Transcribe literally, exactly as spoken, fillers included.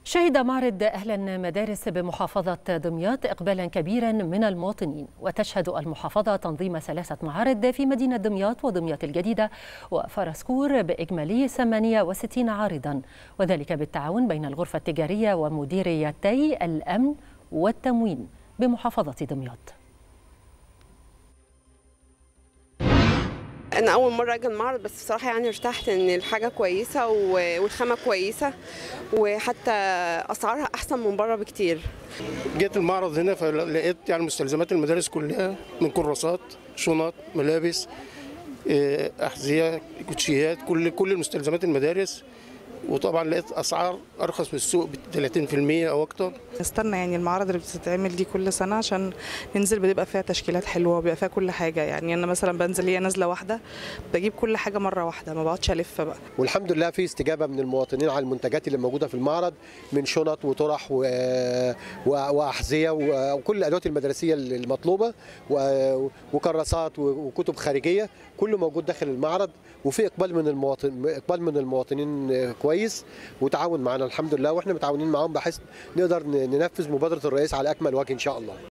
شهد معرض أهل المدارس بمحافظة دمياط إقبالا كبيرا من المواطنين، وتشهد المحافظة تنظيم ثلاثة معارض في مدينة دمياط ودمياط الجديدة وفرسكور بإجمالي ثمانية وستين عارضا، وذلك بالتعاون بين الغرفة التجارية ومديريتي الأمن والتموين بمحافظة دمياط. أنا أول مرة أجي المعرض، بس بصراحة يعني ارتحت إن الحاجة كويسة والخامة كويسة، وحتى أسعارها أحسن من بره بكتير. جيت المعرض هنا فلقيت يعني مستلزمات المدارس كلها، من كراسات، شنط، ملابس، أحذية، كوتشيات، كل كل المستلزمات المدارس. وطبعا لقيت اسعار ارخص من السوق ب ثلاثين بالمئة او اكتر. نستنى يعني المعارض اللي بتتعمل دي كل سنه عشان ننزل، بتبقى فيها تشكيلات حلوه وبيبقى فيها كل حاجه. يعني انا مثلا بنزل هي نازله واحده بجيب كل حاجه مره واحده، ما بقعدش الف بقى. والحمد لله في استجابه من المواطنين على المنتجات اللي موجوده في المعرض، من شنط وطرح و... واحذيه وكل الادوات المدرسيه المطلوبه وكراسات وكتب خارجيه، كله موجود داخل المعرض. وفي اقبال من المواطن اقبال من المواطنين كويس، وتعاون معنا الحمد لله، واحنا متعاونين معاهم بحيث نقدر ننفذ مبادره الرئيس على اكمل وجه ان شاء الله.